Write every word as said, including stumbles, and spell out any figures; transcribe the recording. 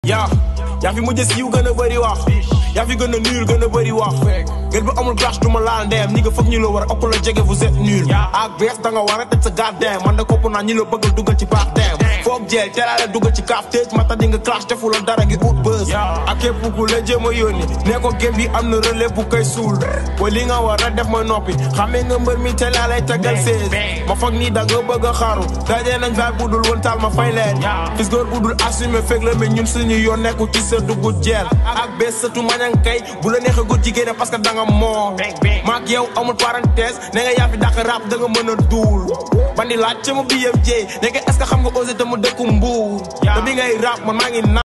yaa yaa fi mujj siiw gën a bëri wax yaa fi gën a nul gën a bëri wax gën bu amul clash du ma laal ndeem ñi nga foog ñi la war a ëpp la jege vous êtes nul ak bees da nga war a teg sa gardem man da kopp naa ñi la bëggal dugal ci baax dem foog jeel teelaale dugal ci kaaf tëj mata di nga clash defu la dara ngi ut bës ak képp ku la jéem a yónni nee ko gém bi am na relais bu koy suul wa li nga war a def ma noppi xamee nga mbër mi teelaalay tegal seize ma foog nii da nga bëgg a xaaru dajee nañ vaay budul woon taal ma fay leen fis góor budul assumé fekk la mais ñun suñu yoon nekku ci sa duggu jeel ak bees satu mañan kay bu la neexee góor jigéen parce que da nga moo maak yow amul parenthèse ne nga yaa fi dàq rap da nga mën a duul bandi laaj ca ma bi yëf jee ne nga est-ce que xam nga osé te mu dëkku mbuur te bi ngay rap man maa ngi